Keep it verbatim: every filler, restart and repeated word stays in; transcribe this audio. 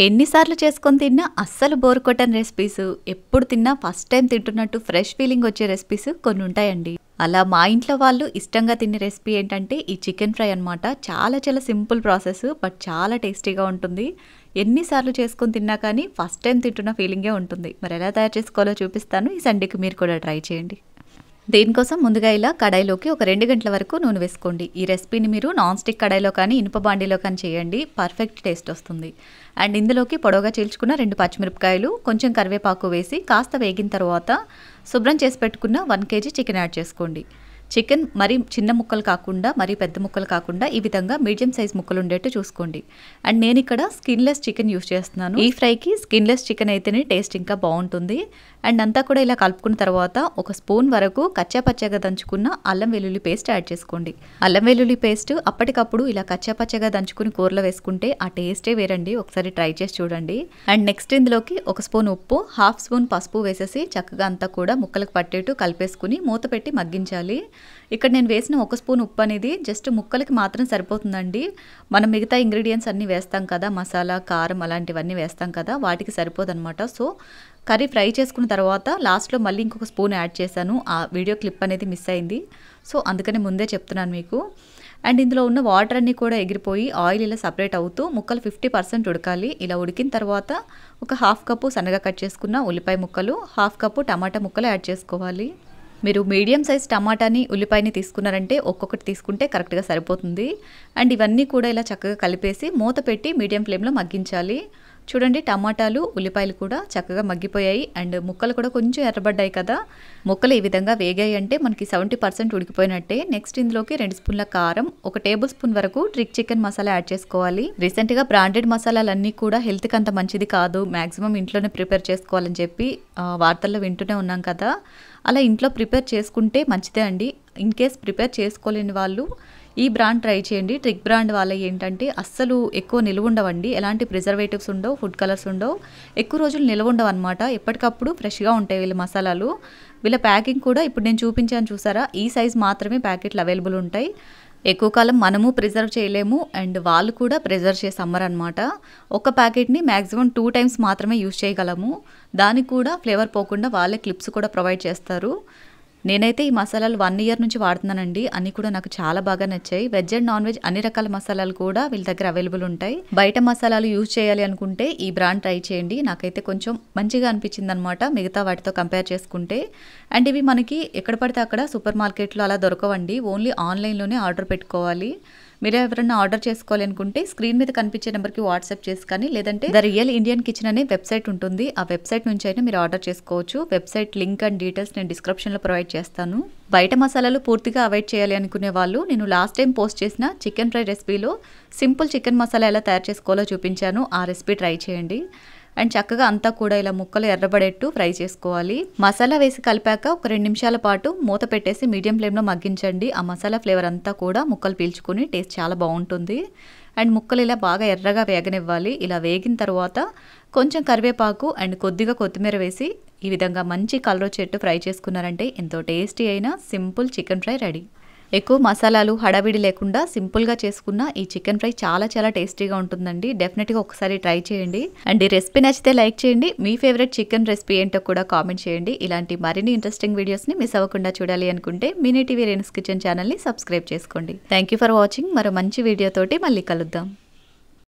ఎన్నిసార్లు చేసుకొని తిన్నా అస్సలు బోర్ కొట్టని రెసిపీస్, ఎప్పుడు తిన్నా ఫస్ట్ టైం తింటున్నట్టు ఫ్రెష్ ఫీలింగ్ వచ్చే రెసిపీస్ కొన్ని ఉంటాయండి. అలా మా ఇంట్లో వాళ్ళు ఇష్టంగా తినే రెసిపీ ఏంటంటే ఈ చికెన్ ఫ్రై అనమాట. చాలా చాలా సింపుల్ ప్రాసెస్, బట్ చాలా టేస్టీగా ఉంటుంది. ఎన్నిసార్లు చేసుకొని తిన్నా కానీ ఫస్ట్ టైం తింటున్న ఫీలింగే ఉంటుంది. మరి ఎలా తయారు చేసుకోవాలో చూపిస్తాను. ఈ సండేకి మీరు కూడా ట్రై చేయండి. దీనికోసం ముందుగా ఇలా కడాయిలోకి ఒక రెండు గంటల వరకు నూనె వేసుకోండి. ఈ రెసిపీని మీరు నాన్ స్టిక్ కడాయిలో కానీ ఇనుప బాండీలో కానీ చేయండి, పర్ఫెక్ట్ టేస్ట్ వస్తుంది. అండ్ ఇందులోకి పొడవుగా చీల్చుకున్న రెండు పచ్చిమిరపకాయలు, కొంచెం కరివేపాకు వేసి కాస్త వేగిన తర్వాత శుభ్రం చేసి పెట్టుకున్న వన్ కేజీ చికెన్ యాడ్ చేసుకోండి. చికెన్ మరీ చిన్న ముక్కలు కాకుండా మరీ పెద్ద ముక్కలు కాకుండా ఈ విధంగా మీడియం సైజ్ ముక్కలు ఉండేట్టు చూసుకోండి. అండ్ నేను ఇక్కడ స్కిన్లెస్ చికెన్ యూస్ చేస్తున్నాను. ఈ ఫ్రైకి స్కిన్లెస్ చికెన్ అయితేనే టేస్ట్ ఇంకా బాగుంటుంది. అండ్ అంతా కూడా ఇలా కలుపుకున్న తర్వాత ఒక స్పూన్ వరకు కచ్చా పచ్చగా దంచుకున్న అల్లం వెల్లుల్లి పేస్ట్ యాడ్ చేసుకోండి. అల్లం వెల్లుల్లి పేస్ట్ అప్పటికప్పుడు ఇలా కచ్చా పచ్చగా దంచుకుని కూరలో వేసుకుంటే ఆ టేస్టే వేరండి. ఒకసారి ట్రై చేసి చూడండి. అండ్ నెక్స్ట్ ఇందులోకి ఒక స్పూన్ ఉప్పు, హాఫ్ స్పూన్ పసుపు వేసేసి చక్కగా అంతా కూడా ముక్కలకు పట్టేట్టు కలిపేసుకుని మూత పెట్టి మగ్గించాలి. ఇక్కడ నేను వేసిన ఒక స్పూన్ ఉప్పు అనేది జస్ట్ ముక్కలకి మాత్రం సరిపోతుందండి. మనం మిగతా ఇంగ్రీడియంట్స్ అన్నీ వేస్తాం కదా, మసాలా, కారం అలాంటివన్నీ వేస్తాం కదా, వాటికి సరిపోదన్నమాట. సో కర్రీ ఫ్రై చేసుకున్న తర్వాత లాస్ట్లో మళ్ళీ ఇంకొక స్పూన్ యాడ్ చేశాను. ఆ వీడియో క్లిప్ అనేది మిస్ అయింది. సో అందుకని ముందే చెప్తున్నాను మీకు. అండ్ ఇందులో ఉన్న వాటర్ అన్నీ కూడా ఎగిరిపోయి ఆయిల్ ఇలా సపరేట్ అవుతూ ముక్కలు ఫిఫ్టీ పర్సెంట్ ఉడకాలి. ఇలా ఉడికిన తర్వాత ఒక హాఫ్ కప్పు సన్నగా కట్ చేసుకున్న ఉల్లిపాయ ముక్కలు, హాఫ్ కప్పు టమాటా ముక్కలు యాడ్ చేసుకోవాలి. మీరు మీడియం సైజ్ టమాటాని, ఉల్లిపాయని తీసుకున్నారంటే ఒక్కొక్కటి తీసుకుంటే కరెక్ట్గా సరిపోతుంది. అండ్ ఇవన్నీ కూడా ఇలా చక్కగా కలిపేసి మూత పెట్టి మీడియం ఫ్లేమ్లో మగ్గించాలి. చూడండి, టమాటాలు, ఉల్లిపాయలు కూడా చక్కగా మగ్గిపోయాయి. అండ్ ముక్కలు కూడా కొంచెం ఎర్రబడ్డాయి కదా. ముక్కలు ఈ విధంగా వేగాయి అంటే మనకి సెవెంటీ పర్సెంట్ ఉడికిపోయినట్టే. నెక్స్ట్ ఇందులోకి రెండు స్పూన్ల కారం, ఒక టేబుల్ స్పూన్ వరకు ట్రిక్ చికెన్ మసాలా యాడ్ చేసుకోవాలి. రీసెంట్గా బ్రాండెడ్ మసాలాలన్నీ కూడా హెల్త్కి అంత మంచిది కాదు, మ్యాక్సిమం ఇంట్లోనే ప్రిపేర్ చేసుకోవాలని చెప్పి వార్తల్లో వింటూనే ఉన్నాం కదా. అలా ఇంట్లో ప్రిపేర్ చేసుకుంటే మంచిదే అండి. ఇన్ కేస్ ప్రిపేర్ చేసుకోలేని వాళ్ళు ఈ బ్రాండ్ ట్రై చేయండి. ట్రిక్ బ్రాండ్ వాళ్ళ ఏంటంటే అస్సలు ఎక్కువ నిల్వ ఉండవండి, ఎలాంటి ప్రిజర్వేటివ్స్ ఉండవు, ఫుడ్ కలర్స్ ఉండవు, ఎక్కువ రోజులు నిల్వ ఉండవు అనమాట. ఎప్పటికప్పుడు ఫ్రెష్గా ఉంటాయి వీళ్ళ మసాలాలు. వీళ్ళ ప్యాకింగ్ కూడా ఇప్పుడు నేను చూపించాను చూసారా, ఈ సైజ్ మాత్రమే ప్యాకెట్లు అవైలబుల్ ఉంటాయి. ఎక్కువ కాలం మనము ప్రిజర్వ్ చేయలేము, అండ్ వాళ్ళు కూడా ప్రిజర్వ్ చేసి అమ్మరు అనమాట. ఒక ప్యాకెట్ని మ్యాక్సిమం టూ టైమ్స్ మాత్రమే యూజ్ చేయగలము. దానికి కూడా ఫ్లేవర్ పోకుండా వాళ్ళే క్లిప్స్ కూడా ప్రొవైడ్ చేస్తారు. నేనైతే ఈ మసాలాలు వన్ ఇయర్ నుంచి వాడుతున్నానండి. అన్నీ కూడా నాకు చాలా బాగా నచ్చాయి. వెజ్ అండ్ నాన్ వెజ్ అన్ని రకాల మసాలాలు కూడా వీళ్ళ దగ్గర అవైలబుల్ ఉంటాయి. బయట మసాలాలు యూజ్ చేయాలి అనుకుంటే ఈ బ్రాండ్ ట్రై చేయండి. నాకైతే కొంచెం మంచిగా అనిపించింది అనమాట మిగతా వాటితో కంపేర్ చేసుకుంటే. అండ్ ఇవి మనకి ఎక్కడ పడితే అక్కడ సూపర్ మార్కెట్లో అలా దొరకవండి, ఓన్లీ ఆన్లైన్లోనే ఆర్డర్ పెట్టుకోవాలి. మీరు ఎవరైనా ఆర్డర్ చేసుకోవాలి అనుకుంటే స్క్రీన్ మీద కనిపించే నెంబర్కి వాట్సాప్ చేసి కానీ, లేదంటే ద రియల్ ఇండియన్ కిచెన్ అనే వెబ్సైట్ ఉంటుంది, ఆ వెబ్సైట్ నుంచి అయినా మీరు ఆర్డర్ చేసుకోవచ్చు. వెబ్సైట్ లింక్ అండ్ డీటెయిల్స్ నేను డిస్క్రిప్షన్లో ప్రొవైడ్ చేస్తాను. బయట మసాలాలు పూర్తిగా అవాయిడ్ చేయాలి అనుకునే వాళ్ళు నేను లాస్ట్ టైం పోస్ట్ చేసిన చికెన్ ఫ్రై రెసిపీలో సింపుల్ చికెన్ మసాలా ఎలా తయారు చేసుకోవాలో చూపించాను. ఆ రెసిపీ ట్రై చేయండి. అండ్ చక్కగా అంతా కూడా ఇలా ముక్కలు ఎర్రబడేట్టు ఫ్రై చేసుకోవాలి. మసాలా వేసి కలిపాక ఒక రెండు నిమిషాల పాటు మూత పెట్టేసి మీడియం ఫ్లేమ్లో మగ్గించండి. ఆ మసాలా ఫ్లేవర్ అంతా కూడా ముక్కలు పీల్చుకుని టేస్ట్ చాలా బాగుంటుంది. అండ్ ముక్కలు ఇలా బాగా ఎర్రగా వేగనివ్వాలి. ఇలా వేగిన తర్వాత కొంచెం కరివేపాకు అండ్ కొద్దిగా కొత్తిమీర వేసి ఈ విధంగా మంచి కలర్ వచ్చేట్టు ఫ్రై చేసుకున్నారంటే ఎంతో టేస్టీ అయిన సింపుల్ చికెన్ ఫ్రై రెడీ. ఎక్కువ మసాలాలు హడావిడి లేకుండా సింపుల్గా చేసుకున్న ఈ చికెన్ ఫ్రై చాలా చాలా టేస్టీగా ఉంటుందండి. డెఫినెట్గా ఒకసారి ట్రై చేయండి. అండ్ ఈ రెసిపీ నచ్చితే లైక్ చేయండి. మీ ఫేవరెట్ చికెన్ రెసిపీ ఏంటో కూడా కామెంట్ చేయండి. ఇలాంటి మరిన్ని ఇంట్రెస్టింగ్ వీడియోస్ని మిస్ అవ్వకుండా చూడాలి అనుకుంటే మినీ టీవీ రేణుస్ కిచెన్ ఛానల్ని సబ్స్క్రైబ్ చేసుకోండి. Thank you for watching. మరో మంచి వీడియోతోటి మళ్ళీ కలుద్దాం.